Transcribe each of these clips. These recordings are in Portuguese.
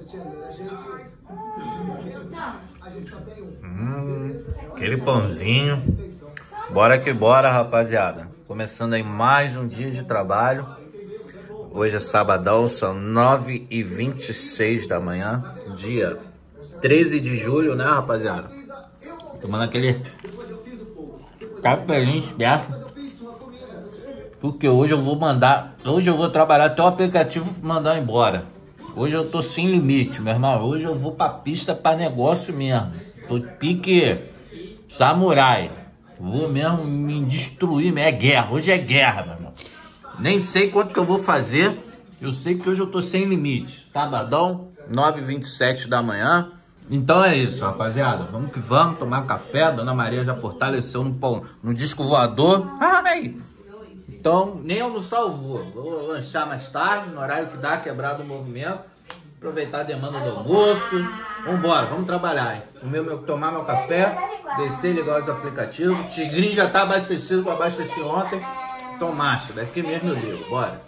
Aquele pãozinho. Bora que bora, rapaziada. Começando aí mais um dia de trabalho. Hoje é sabadão, são 9h26 da manhã. Dia 13 de julho, né, rapaziada? Tomando aquele cafezinho esperto. Porque hoje eu vou mandar... Hoje eu vou trabalhar até o aplicativo mandar embora. Hoje eu tô sem limite, meu irmão. Hoje eu vou pra pista pra negócio mesmo. Tô pique samurai. Vou mesmo me destruir. É guerra. Hoje é guerra, meu irmão. Nem sei quanto que eu vou fazer. Eu sei que hoje eu tô sem limite. Sabadão, 9h27 da manhã. Então é isso, rapaziada. Vamos que vamos tomar um café. A Dona Maria já fortaleceu no disco voador. Ai! Então, nem almoçar eu vou. Vou lanchar mais tarde, no horário que dá, quebrado o movimento. Aproveitar a demanda do almoço. Vambora, vamos trabalhar, hein? Tomar meu café, descer e ligar os aplicativos. O Tigrinho já tá abastecido, que eu abasteci ontem. Então, marcha, daqui mesmo eu ligo. Bora.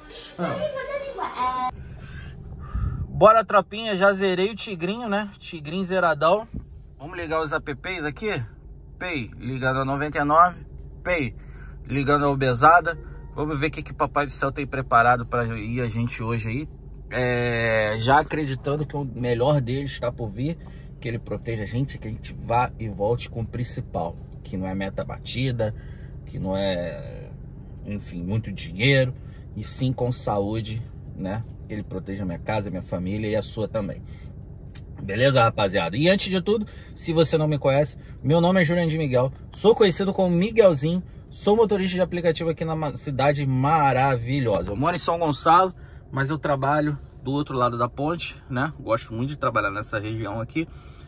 Bora, tropinha. Já zerei o Tigrinho, né? Tigrinho zeradão. Vamos ligar os apps aqui. Pay, ligando a 99. Pay, ligando a Obesada. Vamos ver o que Papai do Céu tem preparado para ir a gente hoje aí. Já acreditando que o melhor dele está por vir. Que ele proteja a gente, que a gente vá e volte com o principal. Que não é meta batida, que não é, enfim, muito dinheiro. E sim com saúde, né? Que ele proteja a minha casa, a minha família e a sua também. Beleza, rapaziada? E antes de tudo, se você não me conhece, meu nome é Jurandir Miguel. Sou conhecido como Miguelzinho. Sou motorista de aplicativo aqui na cidade maravilhosa. Eu moro em São Gonçalo, mas eu trabalho do outro lado da ponte, né? Gosto muito de trabalhar nessa região aqui.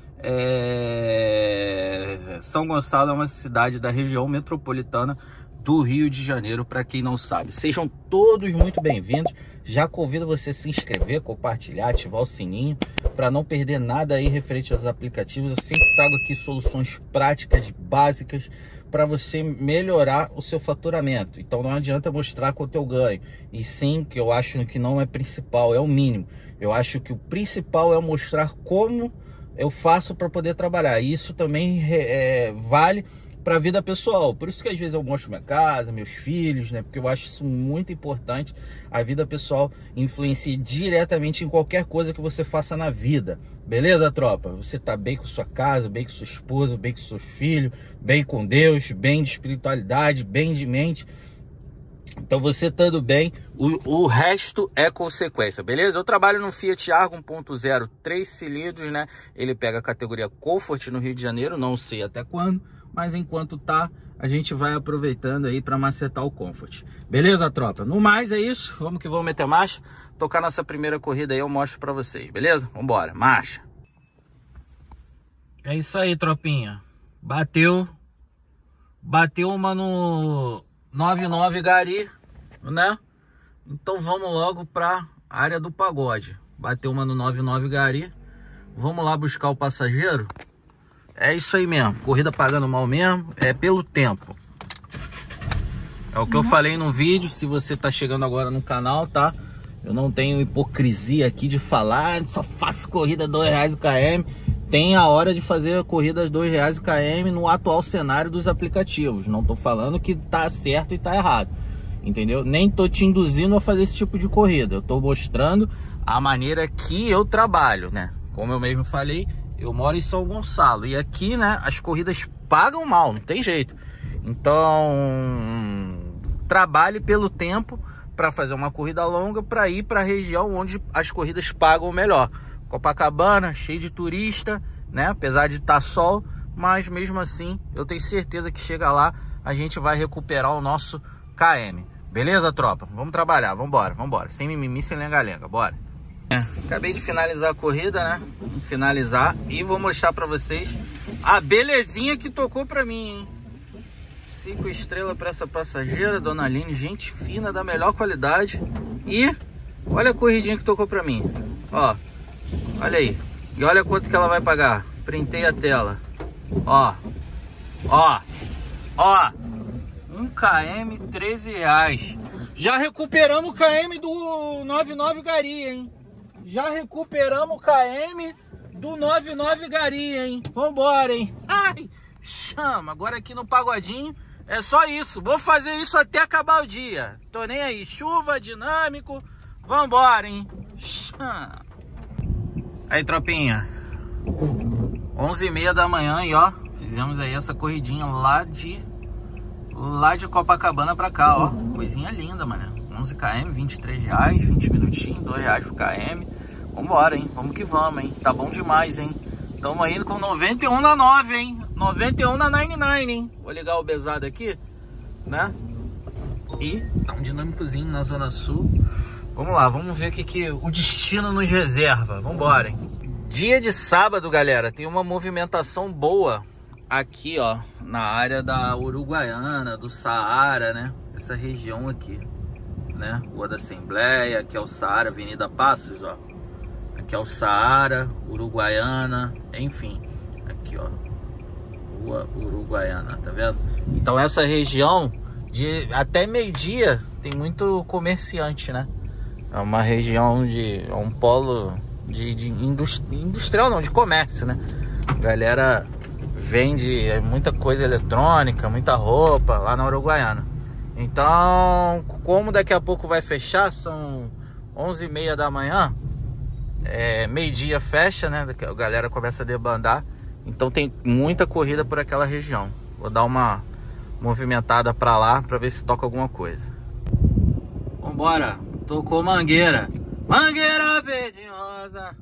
São Gonçalo é uma cidade da região metropolitana do Rio de Janeiro, para quem não sabe. Sejam todos muito bem-vindos. Já convido você a se inscrever, compartilhar, ativar o sininho, para não perder nada aí referente aos aplicativos. Eu sempre trago aqui soluções práticas, básicas, para você melhorar o seu faturamento. Então não adianta mostrar quanto eu ganho. E sim, que eu acho que não é principal, é o mínimo. Eu acho que o principal é mostrar como eu faço para poder trabalhar. E isso também vale para a vida pessoal. Por isso que às vezes eu mostro minha casa, meus filhos, né? Porque eu acho isso muito importante. A vida pessoal influencia diretamente em qualquer coisa que você faça na vida. Beleza, tropa? Você tá bem com sua casa, bem com sua esposa, bem com seu filho, bem com Deus, bem de espiritualidade, bem de mente. Então você estando bem, o resto é consequência, beleza? Eu trabalho no Fiat Argo 1.0, 3 cilindros, né? Ele pega a categoria Comfort no Rio de Janeiro, não sei até quando, mas enquanto tá, a gente vai aproveitando aí para macetar o Comfort. Beleza, tropa? No mais é isso, vamos que vamos meter marcha. Tocar nossa primeira corrida aí, eu mostro para vocês, beleza? Vambora, marcha! É isso aí, tropinha. Bateu uma no 99 Gari, né? Então vamos logo pra área do pagode. Bateu uma no 99 Gari. Vamos lá buscar o passageiro. É isso aí mesmo, corrida pagando mal mesmo, é pelo tempo. É o que eu falei no vídeo. Se você tá chegando agora no canal, tá? Eu não tenho hipocrisia aqui de falar, só faço corrida R$2 o km. Tem a hora de fazer corridas R$2 o km no atual cenário dos aplicativos. Não tô falando que tá certo e tá errado, entendeu? Nem tô te induzindo a fazer esse tipo de corrida. Eu tô mostrando a maneira que eu trabalho, né? Como eu mesmo falei, eu moro em São Gonçalo. E aqui, né, as corridas pagam mal, não tem jeito. Então, trabalhe pelo tempo para fazer uma corrida longa, para ir para a região onde as corridas pagam melhor. Copacabana, cheio de turista, né? Apesar de estar sol, mas mesmo assim, eu tenho certeza que chega lá, a gente vai recuperar o nosso KM. Beleza, tropa? Vamos trabalhar, vambora, vambora. Sem mimimi, sem lenga-lenga, bora. Acabei de finalizar a corrida, né? Vou finalizar e vou mostrar pra vocês a belezinha que tocou pra mim, hein? 5 estrelas para essa passageira, Dona Aline, gente fina, da melhor qualidade. E olha a corridinha que tocou pra mim. Ó, olha aí. E olha quanto que ela vai pagar. Printei a tela. Ó, ó, ó. 1 km, R$13. Já recuperamos o KM do 99 Gari, hein? já recuperamos o KM do 99 Gari, hein? Vambora, hein? Ai, chama. Agora aqui no Pagodinho é só isso. Vou fazer isso até acabar o dia. Tô nem aí. Chuva, dinâmico. Vambora, hein? Chama. Aí, tropinha. 11h30 da manhã e ó, fizemos aí essa corridinha lá de Copacabana pra cá, ó. Coisinha linda, mano. 11 km, 23 reais, 20 minutinhos, 2 reais por km. Vambora, hein? Vamos que vamos, hein? Tá bom demais, hein? Tamo indo com 91 na 9, hein? 91 na 99, hein? Vou ligar o besado aqui, né? E dá um dinâmicozinho na Zona Sul. Vamos lá, vamos ver o que o destino nos reserva. Vambora, hein? Dia de sábado, galera, tem uma movimentação boa aqui, ó, na área da Uruguaiana, do Saara, né? Essa região aqui, né? Rua da Assembleia, aqui é o Saara, Avenida Passos, ó. Aqui é o Saara, Uruguaiana, enfim. Aqui, ó, Rua Uruguaiana, tá vendo? Então essa região, de até meio-dia, tem muito comerciante, né? É uma região é um polo de industrial, não, de comércio, né? Galera vende muita coisa eletrônica, muita roupa lá na Uruguaiana. Então, como daqui a pouco vai fechar, são 11h30 da manhã, meio-dia fecha, né? A galera começa a debandar. Então tem muita corrida por aquela região. Vou dar uma movimentada pra lá pra ver se toca alguma coisa. Vambora, tocou Mangueira. Mangueira verde e rosa.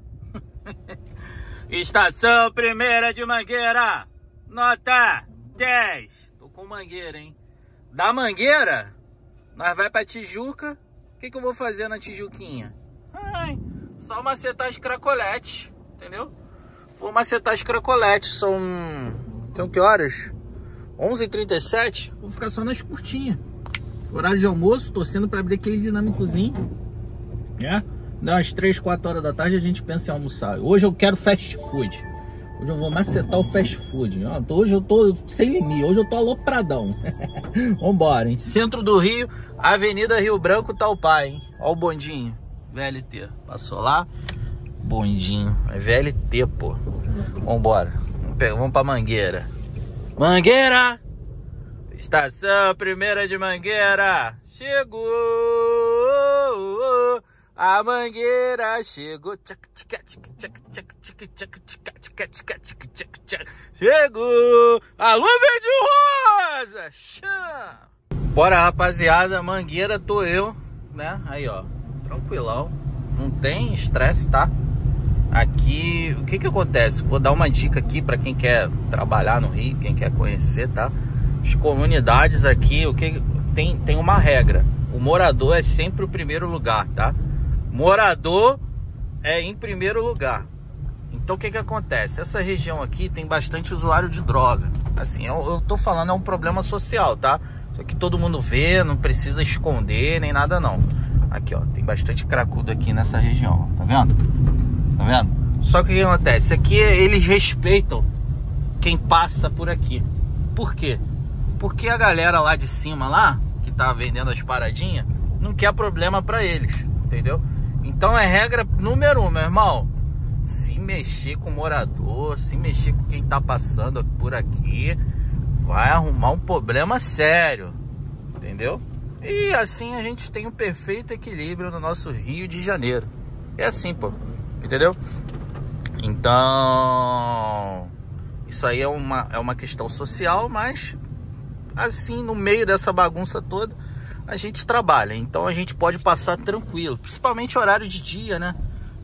Estação primeira de Mangueira, nota 10. Tô com Mangueira, hein? Da Mangueira, nós vai pra Tijuca. O que eu vou fazer na Tijuquinha? Ai, só macetar as cracoletes, entendeu? Vou macetar as cracoletes. São que horas? 11h37. Vou ficar só nas curtinhas. Horário de almoço, torcendo pra abrir aquele dinâmicozinho. Dá umas 3, 4 horas da tarde a gente pensa em almoçar. Hoje eu quero fast food. Hoje eu vou macetar o fast food. Hoje eu tô sem limite. Hoje eu tô alopradão. Vambora, hein? Centro do Rio, Avenida Rio Branco, Taupá, hein? Ó o bondinho. VLT. Passou lá. Bondinho. É VLT, pô. Vambora. Vamos pra Mangueira. Mangueira! Estação primeira de Mangueira. Chegou! A Mangueira chegou. Chegou. Alô, verde rosa. Bora, rapaziada. Mangueira tô eu, né? Aí, ó. Tranquilão. Não tem estresse, tá? Aqui, o que acontece? Vou dar uma dica aqui pra quem quer trabalhar no Rio, quem quer conhecer, tá? As comunidades aqui, tem uma regra. O morador é sempre o primeiro lugar, tá? Morador é em primeiro lugar. Então o que acontece? Essa região aqui tem bastante usuário de droga. Assim, eu tô falando, é um problema social, tá? Só que todo mundo vê, não precisa esconder nem nada não. Aqui, ó, tem bastante cracudo aqui nessa região, tá vendo? Tá vendo? Só que o que acontece? Aqui eles respeitam quem passa por aqui. Por quê? Porque a galera lá de cima, lá, que tá vendendo as paradinhas, não quer problema pra eles, entendeu? Então é regra número 1, meu irmão. Se mexer com o morador, se mexer com quem tá passando por aqui, vai arrumar um problema sério, entendeu? E assim a gente tem um perfeito equilíbrio no nosso Rio de Janeiro. É assim, pô, entendeu? Então, isso aí é uma questão social, mas assim, no meio dessa bagunça toda, a gente trabalha. Então a gente pode passar tranquilo, principalmente horário de dia, né?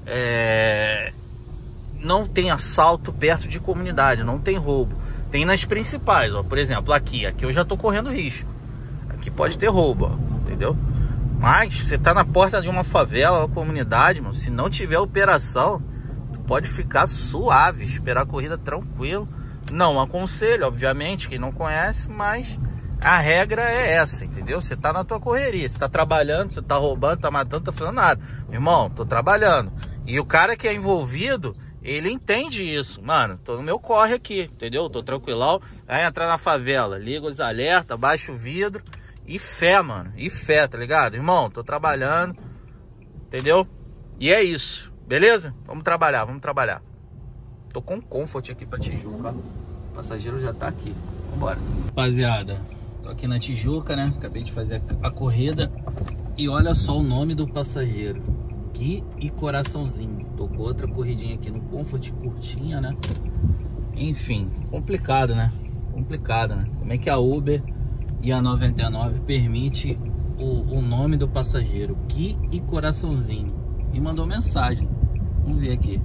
Não tem assalto perto de comunidade, não tem roubo. Tem nas principais, ó. Por exemplo, aqui eu já tô correndo risco. Aqui pode ter roubo, ó, entendeu? Mas você tá na porta de uma favela, uma comunidade, mano, se não tiver operação, tu pode ficar suave, esperar a corrida tranquilo. Não aconselho, obviamente, quem não conhece, mas a regra é essa, entendeu? Você tá na tua correria, você tá trabalhando, você tá roubando, tá matando, tá fazendo nada. Meu irmão, tô trabalhando. E o cara que é envolvido, ele entende isso. Mano, tô no meu corre aqui, entendeu? Tô tranquilão. Vai entrar na favela, liga os alertas, baixa o vidro. E fé, mano. E fé, tá ligado? Irmão, tô trabalhando. Entendeu? E é isso. Beleza? Vamos trabalhar, vamos trabalhar. Tô com Comfort aqui pra Tijuca. O passageiro já tá aqui. Vambora. Rapaziada, tô aqui na Tijuca, né? Acabei de fazer a corrida. E olha só o nome do passageiro. Gui e Coraçãozinho. Tô com outra corridinha aqui no Comfort, curtinha, né? Enfim, complicado, né? Complicado, né? Como é que a Uber e a 99 permite o nome do passageiro? Gui e Coraçãozinho. E mandou mensagem. Vamos ver aqui.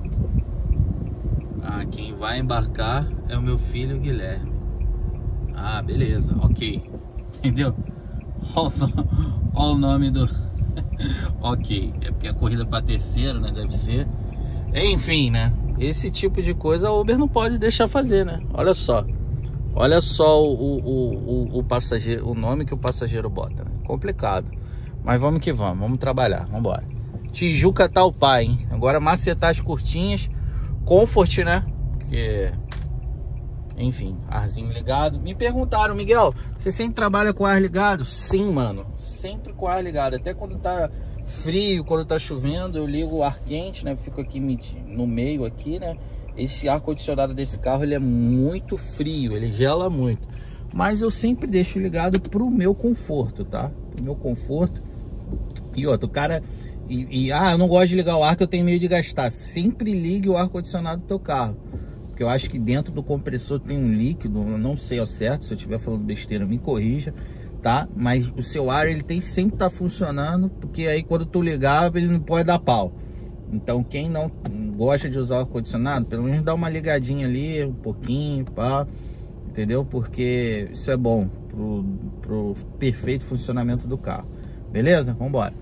Ah, quem vai embarcar é o meu filho Guilherme. Ah, beleza, ok. Entendeu? Olha o nome do... Ok, é porque a corrida para terceiro, né? Deve ser. Enfim, né? Esse tipo de coisa a Uber não pode deixar fazer, né? Olha só. Olha só o passageiro, o nome que o passageiro bota, né? Complicado. Mas vamos que vamos, vamos trabalhar, vamos embora. Tijuca tá o pai, hein? Agora macetar as curtinhas. Comfort, né? Porque... Enfim, arzinho ligado. Me perguntaram, Miguel, você sempre trabalha com ar ligado? Sim, mano. Sempre com ar ligado. Até quando tá frio, quando tá chovendo, eu ligo o ar quente, né? Fico aqui no meio aqui, né? Esse ar-condicionado desse carro, ele é muito frio, ele gela muito. Mas eu sempre deixo ligado pro meu conforto, tá? Pro meu conforto. E outro, o cara... eu não gosto de ligar o ar que eu tenho medo de gastar. Sempre ligue o ar-condicionado do teu carro. Porque eu acho que dentro do compressor tem um líquido, eu não sei ao certo, se eu estiver falando besteira me corrija, tá? Mas o seu ar, ele tem sempre tá funcionando, porque aí quando tu ligar, ele não pode dar pau. Então quem não gosta de usar o ar-condicionado, pelo menos dá uma ligadinha ali, um pouquinho, pá, entendeu? Porque isso é bom pro perfeito funcionamento do carro. Beleza? Vambora.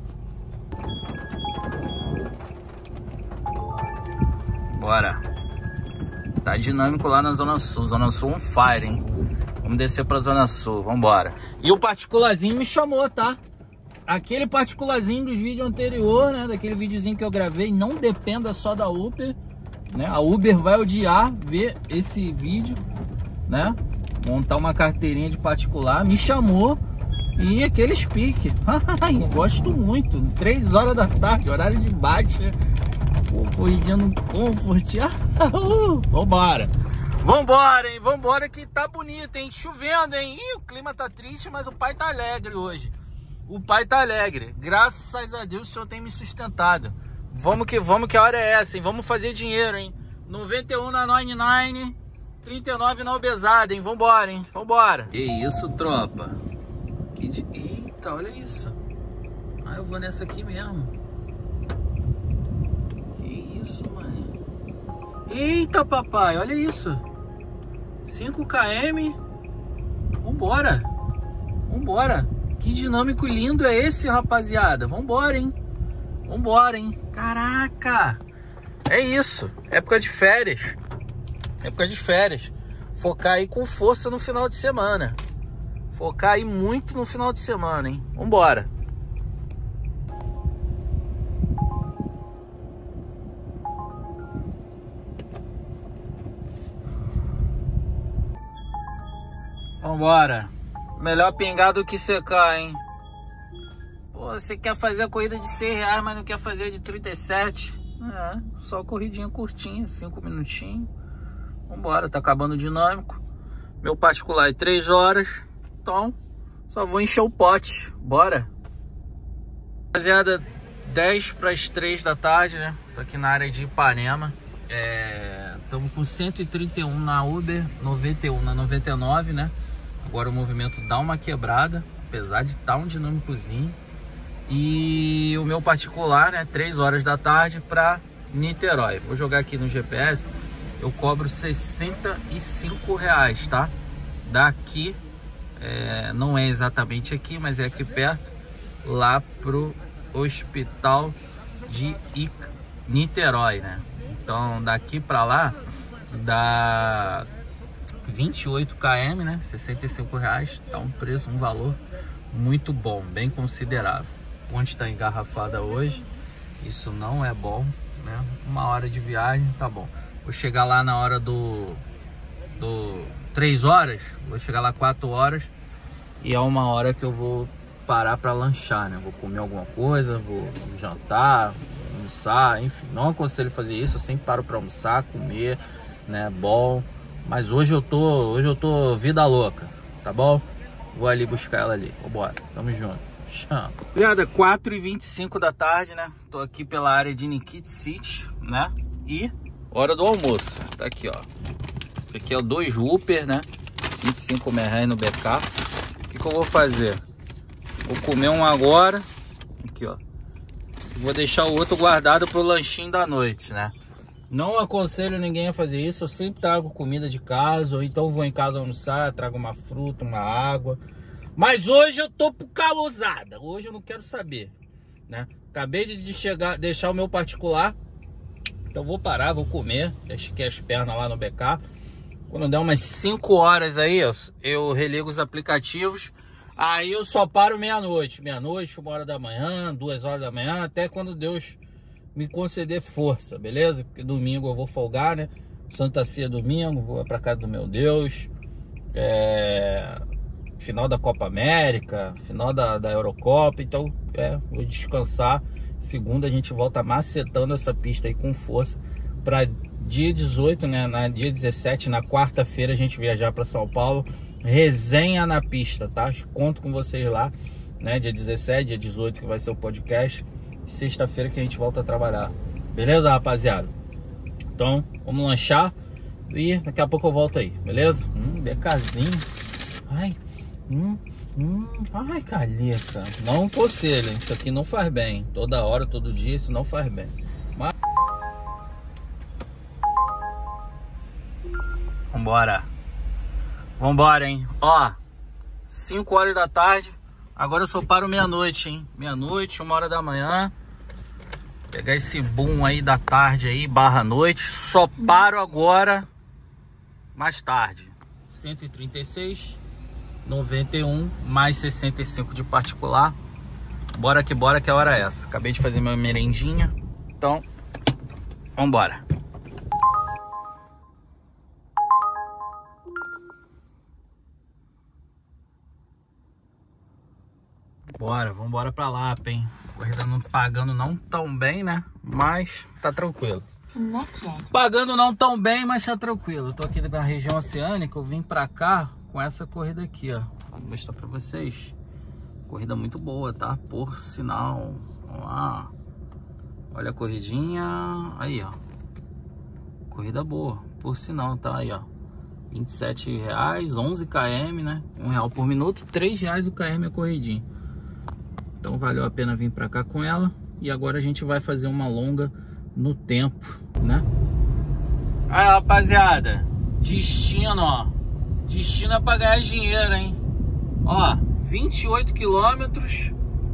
Bora. Tá dinâmico lá na Zona Sul. Zona Sul on fire, hein? Vamos descer pra Zona Sul, vambora. E o particularzinho me chamou, tá? Aquele particularzinho dos vídeos anteriores, né? Daquele videozinho que eu gravei. Não dependa só da Uber, né? A Uber vai odiar ver esse vídeo, né? Montar uma carteirinha de particular. Me chamou. E aquele speak. Eu gosto muito. 3 horas da tarde, horário de bate. Corridinha no Comfort. Vambora. Vambora, hein? Vambora que tá bonito, hein? Chovendo, hein? Ih, o clima tá triste, mas o pai tá alegre hoje. O pai tá alegre. Graças a Deus o senhor tem me sustentado. Vamos que a hora é essa, hein? Vamos fazer dinheiro, hein? 91 na 99, 39 na Obesada, hein? Vambora, hein? Vambora. Que isso, tropa? Eita, olha isso. Ah, eu vou nessa aqui mesmo. Isso, mano. Eita, papai, olha isso. 5 km. Vambora. Vambora. Que dinâmico lindo é esse, rapaziada. Vambora, hein. Vambora, hein. Caraca. É isso. Época de férias. Época de férias. Focar aí com força no final de semana. Focar aí muito no final de semana, hein. Vambora. Vambora. Melhor pingar do que secar, hein? Pô, você quer fazer a corrida de 100 reais, mas não quer fazer de 37? É, só corridinha curtinha, 5 minutinhos. Vambora, tá acabando o dinâmico. Meu particular é 3 horas. Então, só vou encher o pote. Bora. Rapaziada, 10 para as 3 da tarde, né? Tô aqui na área de Ipanema. Estamos com 131 na Uber, 91 na 99, né? Agora o movimento dá uma quebrada, apesar de estar um dinâmicozinho. E o meu particular, né? 3 horas da tarde para Niterói. Vou jogar aqui no GPS. Eu cobro R$65, tá? Daqui, não é exatamente aqui, mas é aqui perto, lá pro hospital de Niterói, né? Então daqui para lá dá 28 km, né? R$65. Tá um preço, um valor muito bom, bem considerável. Onde está engarrafada hoje, isso não é bom, né? 1 hora de viagem, tá bom. Vou chegar lá na hora do 3 horas, vou chegar lá 4 horas e é 1 hora que eu vou parar para lanchar, né? Vou comer alguma coisa, vou jantar, almoçar, enfim, não aconselho fazer isso. Eu sempre paro para almoçar, comer, né, bom. Mas hoje eu tô vida louca, tá bom? Vou ali buscar ela ali, vambora, tamo junto. Chama. 4h25 da tarde, né? Tô aqui pela área de Nikit City, né? E hora do almoço, tá aqui, ó. Esse aqui é o 2 Whopper, né? 25 merréis no BK. O que eu vou fazer? Vou comer um agora, aqui, ó. Vou deixar o outro guardado pro lanchinho da noite, né? Não aconselho ninguém a fazer isso. Eu sempre trago comida de casa, ou então vou em casa almoçar, trago uma fruta, uma água. Mas hoje eu tô por calosada. Hoje eu não quero saber, né? Acabei de deixar o meu particular. Então vou parar, vou comer. Estiquei as pernas lá no BK. Quando der umas 5 horas aí, eu religo os aplicativos. Aí eu só paro meia-noite. Meia-noite, 1h da manhã, 2h da manhã, até quando Deus me conceder força, beleza? Porque domingo eu vou folgar, né? Santa Ceia domingo, vou pra casa do meu Deus. Final da Copa América, final da Eurocopa. Então, vou descansar. Segunda a gente volta macetando essa pista aí com força pra dia 18, né? Dia 17, na quarta-feira, a gente viajar para São Paulo. Resenha na pista, tá? Conto com vocês lá, né? Dia 17, dia 18 que vai ser o podcast. Sexta-feira que a gente volta a trabalhar. Beleza, rapaziada? Então, vamos lanchar e daqui a pouco eu volto aí, beleza? BKzinho. Ai, ai, Calica. Não aconselho, hein? Isso aqui não faz bem. Toda hora, todo dia, isso não faz bem. Mas... Vambora, hein? Ó, 5 horas da tarde. Agora eu só paro meia-noite, hein? Meia-noite, 1h da manhã. Pegar esse boom aí da tarde aí, barra noite. Só paro agora mais tarde. 136, 91, mais 65 de particular. Bora que a hora é essa. Acabei de fazer minha merendinha. Então, vambora. Vambora pra Lapa, hein? Corrida não pagando não tão bem, né? Mas tá tranquilo. Pagando não tão bem, mas tá tranquilo. Eu tô aqui na região oceânica, eu vim pra cá com essa corrida aqui, ó. Vou mostrar pra vocês. Corrida muito boa, tá? Por sinal. Vamos lá. Olha a corridinha. Aí, ó. Corrida boa, por sinal, tá? Aí, ó. R$27, 11 km, né? R$1 por minuto, R$3 o km a corridinha. Então valeu a pena vir pra cá com ela. E agora a gente vai fazer uma longa no tempo, né? Aí, rapaziada, destino, ó. Destino é pra ganhar dinheiro, hein? Ó, 28 quilômetros,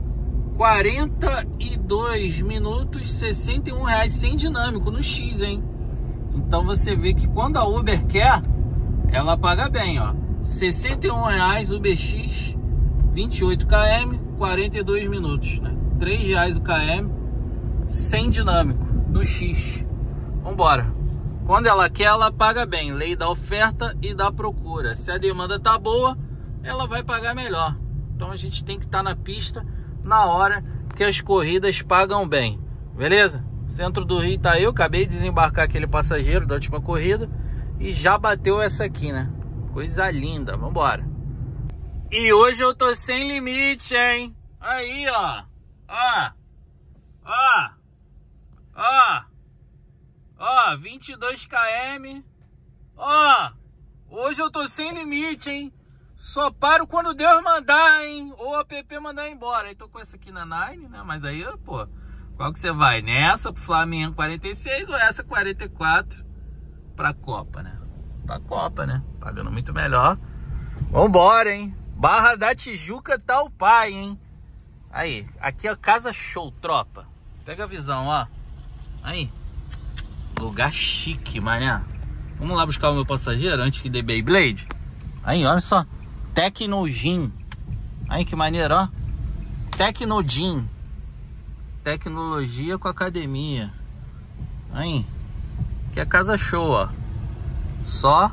42 minutos, R$61 sem dinâmico no X, hein? Então você vê que quando a Uber quer, ela paga bem, ó. R$61 Uber X, 28 km, 42 minutos, né? R$3 o km, sem dinâmico, no X. Vambora. Quando ela quer, ela paga bem. Lei da oferta e da procura. Se a demanda tá boa, ela vai pagar melhor. Então a gente tem que estar na pista na hora que as corridas pagam bem. Beleza? Centro do Rio tá eu. Acabei de desembarcar aquele passageiro da última corrida. E já bateu essa aqui, né? Coisa linda. Vambora. E hoje eu tô sem limite, hein? Aí, ó. Ó. Ó. Ó. Ó, 22 km. Ó. Hoje eu tô sem limite, hein? Só paro quando Deus mandar, hein? Ou a app mandar embora. Aí tô com essa aqui na Nine, né? Mas aí, pô, qual que você vai? Nessa pro Flamengo 46 ou essa 44 pra Copa, né? Pra Copa, né? Pagando muito melhor. Vambora, hein? Barra da Tijuca tá o pai, hein? Aí, aqui é a Casa Show, tropa. Pega a visão, ó. Aí. Lugar chique, mané. Vamos lá buscar o meu passageiro antes que dê Beyblade. Aí, olha só. Tecnogym. Aí, que maneiro, ó. Tecnogym. Tecnologia com academia. Aí. Aqui é a Casa Show, ó. Só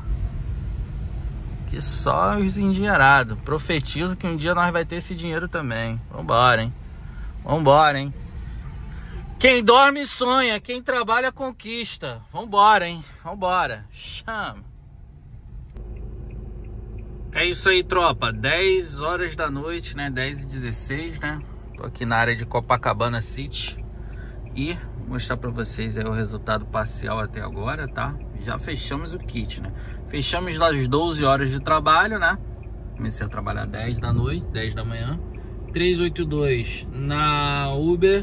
os endinheirados. Profetizo que um dia nós vai ter esse dinheiro também. Vambora, hein? Vambora, hein? Quem dorme sonha, quem trabalha conquista. Vambora, hein? Vambora. Chama. É isso aí, tropa. 10 horas da noite, né? 10h16, né? Tô aqui na área de Copacabana City. E vou mostrar pra vocês aí o resultado parcial até agora, tá? Já fechamos o kit, né? Fechamos as 12 horas de trabalho, né? Comecei a trabalhar 10 da noite, 10 da manhã. 382 na Uber.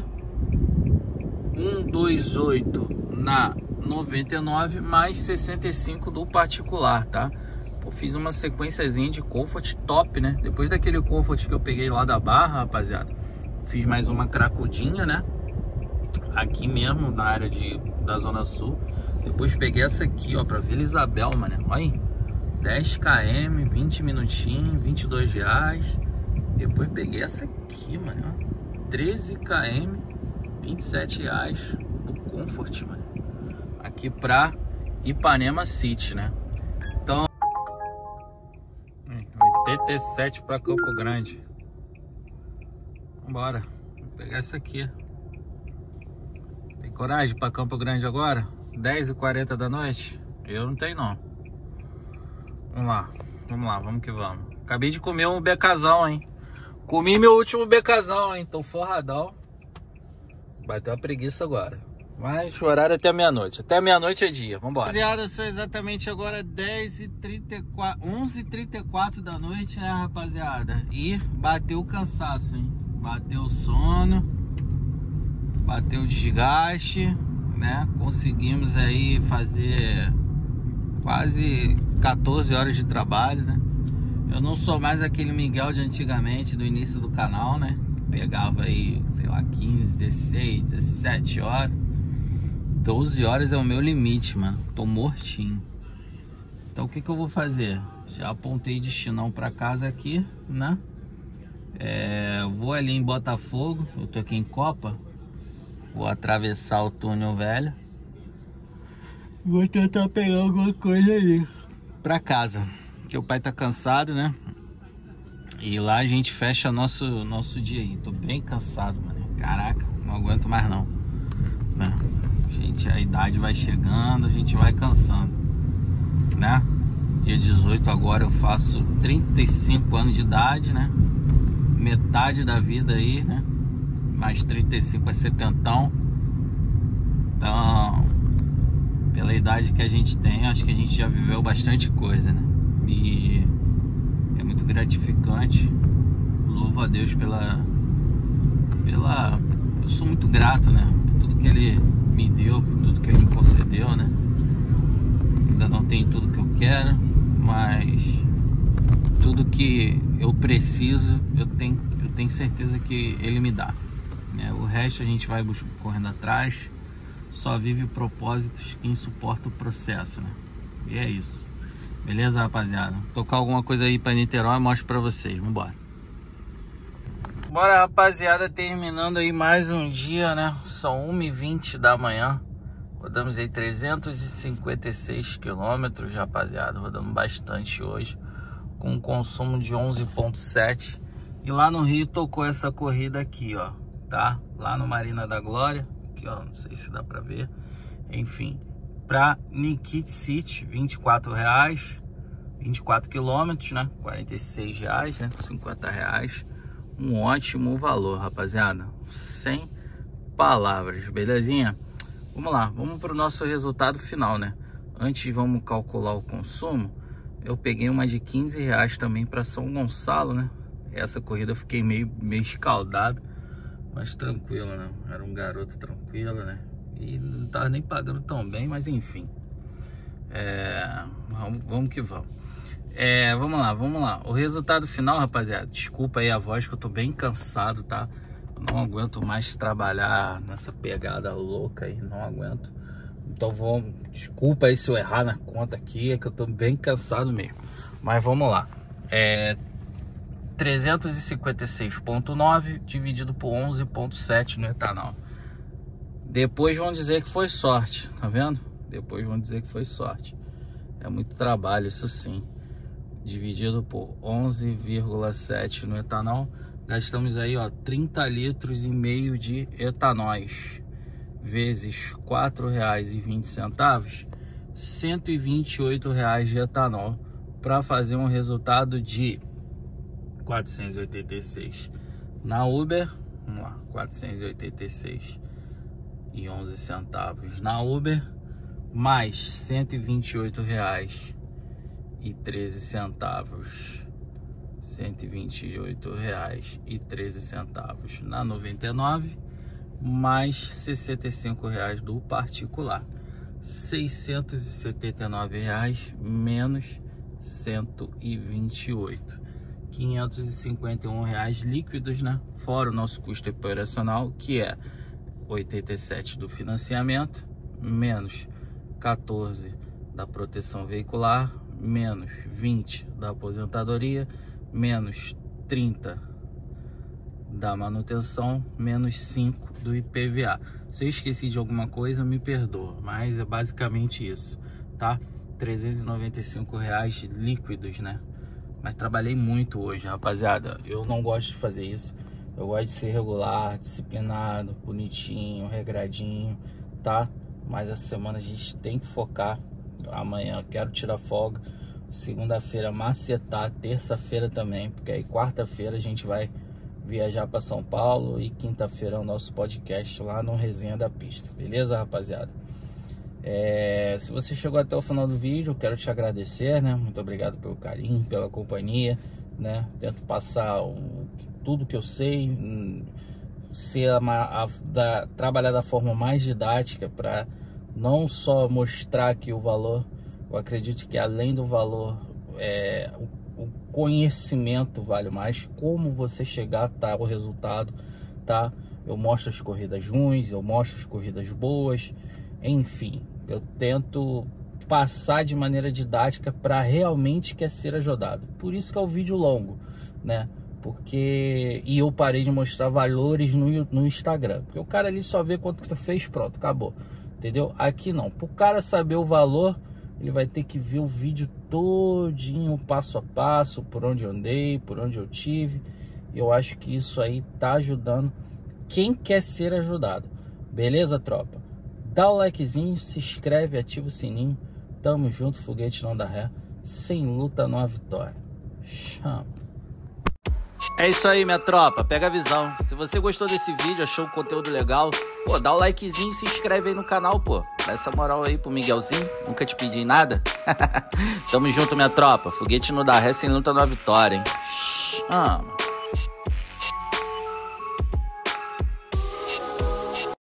128 na 99, mais 65 do particular, tá? Eu fiz uma sequenciazinha de Comfort top, né? Depois daquele Comfort que eu peguei lá da Barra, rapaziada, fiz mais uma cracudinha, né? Aqui mesmo, na área da Zona Sul. Depois peguei essa aqui, ó, pra Vila Isabel, mano. Olha aí, 10 km, 20 minutinhos, R$22. Depois peguei essa aqui, mano, ó, 13 km, R$27 no Comfort, mano. Aqui pra Ipanema City, né? Então, 87 pra Campo Grande. Vambora. Vou pegar essa aqui. Tem coragem pra Campo Grande agora? 10h40 da noite? Eu não tenho, não. Vamos lá. Vamos lá, vamos que vamos. Acabei de comer um becazão, hein? Comi meu último becazão, hein? Tô forradão. Bateu a preguiça agora. Mas o horário é até meia-noite. Até meia-noite é dia. Vambora. Rapaziada, são exatamente agora 10h34, 11h34 da noite, né, rapaziada? E bateu o cansaço, hein? Bateu o sono. Bateu o desgaste, né? Conseguimos aí fazer quase 14 horas de trabalho, né? Eu não sou mais aquele Miguel de antigamente, do início do canal, né? Pegava aí, sei lá, 15, 16, 17 horas. 12 horas é o meu limite, mano. Tô mortinho. Então o que que eu vou fazer? Já apontei destinão pra casa aqui, né? Vou ali em Botafogo. Eu tô aqui em Copa. Vou atravessar o túnel velho. Vou tentar pegar alguma coisa ali pra casa. Porque o pai tá cansado, né? E lá a gente fecha nosso dia aí. Tô bem cansado, mano. Caraca, não aguento mais não, né? Gente, a idade vai chegando, a gente vai cansando, né? Dia 18 agora eu faço 35 anos de idade, né? Metade da vida aí, né? Mais 35 é setentão. Então, pela idade que a gente tem, acho que a gente já viveu bastante coisa, né? E é muito gratificante. Louvo a Deus pela... Eu sou muito grato, né? Por tudo que Ele me deu, por tudo que Ele me concedeu, né? Ainda não tenho tudo que eu quero, mas tudo que eu preciso, eu tenho certeza que Ele me dá, né? O resto a gente vai correndo atrás. Só vive propósitos quem suporta o processo, né? E é isso. Beleza, rapaziada? Tocar alguma coisa aí pra Niterói, mostro pra vocês. Vambora. Bora, rapaziada, terminando aí mais um dia, né? São 1h20 da manhã. Rodamos aí 356 quilômetros, rapaziada. Rodamos bastante hoje, com um consumo de 11,7. E lá no Rio tocou essa corrida aqui, ó, tá? Lá no Marina da Glória. Aqui, ó, não sei se dá pra ver. Enfim, pra Nikit City, R$24. 24 quilômetros, né? R$46, né? R$50. Um ótimo valor, rapaziada. Sem palavras, belezinha? Vamos lá, vamos para o nosso resultado final, né? Antes vamos calcular o consumo. Eu peguei uma de R$15 também para São Gonçalo, né? Essa corrida eu fiquei meio escaldado, mas tranquilo, né? Era um garoto tranquilo, né? E não tava nem pagando tão bem, mas enfim. Vamos que vamos. Vamos lá. O resultado final, rapaziada. Desculpa aí a voz, que eu tô bem cansado, tá? Eu não aguento mais trabalhar nessa pegada louca aí, não aguento. Então desculpa aí se eu errar na conta aqui, é que eu tô bem cansado mesmo. Mas vamos lá. 356,9 dividido por 11,7 no etanol. Depois vão dizer que foi sorte, tá vendo? Depois vão dizer que foi sorte. É muito trabalho, isso sim. Dividido por 11,7 no etanol, gastamos aí, ó, 30,5 litros de etanóis. vezes R$ 4,20, R$ 128 de etanol, para fazer um resultado de 486 na Uber. Vamos lá, 486,11 na Uber, mais R$ 128,13, R$ 128,13 na 99, mais R$ 65 do particular, R$ 679 menos 128, R$ 551 líquidos, né? Fora o nosso custo operacional, que é 87 do financiamento, menos 14 da proteção veicular, menos 20 da aposentadoria, menos 30 da manutenção, menos 5 do IPVA. Se eu esqueci de alguma coisa, me perdoa, mas é basicamente isso, tá? R$ 395 líquidos, né? Mas trabalhei muito hoje, rapaziada. Eu não gosto de fazer isso. Eu gosto de ser regular, disciplinado, bonitinho, regradinho, tá? Mas essa semana a gente tem que focar. Amanhã eu quero tirar folga, segunda-feira macetar, terça-feira também, porque aí quarta-feira a gente vai viajar para São Paulo e quinta-feira é o nosso podcast lá no Resenha da Pista, beleza, rapaziada? Se você chegou até o final do vídeo, eu quero te agradecer, né? Muito obrigado pelo carinho, pela companhia, né? Tento passar tudo que eu sei, trabalhar da forma mais didática, para não só mostrar aqui o valor. Eu acredito que além do valor, o conhecimento vale mais. Como você chegar a o resultado, tá? Eu mostro as corridas ruins, eu mostro as corridas boas, enfim, eu tento passar de maneira didática para realmente quer ser ajudado. Por isso que é o vídeo longo, né? E eu parei de mostrar valores no Instagram, porque o cara ali só vê quanto que tu fez, pronto, acabou, entendeu? Aqui não, pro cara saber o valor, ele vai ter que ver o vídeo todinho, passo a passo, por onde eu andei, por onde eu tive. Eu acho que isso aí tá ajudando quem quer ser ajudado, beleza, tropa? Dá o likezinho, se inscreve, ativa o sininho. Tamo junto, foguete não dá ré. Sem luta não há vitória. Chama. É isso aí, minha tropa, pega a visão. Se você gostou desse vídeo, achou o conteúdo legal, pô, dá o likezinho e se inscreve aí no canal, pô. Dá essa moral aí pro Miguelzinho, nunca te pedi nada. Tamo junto, minha tropa, foguete não dá ré, sem luta não há vitória, hein. Chama.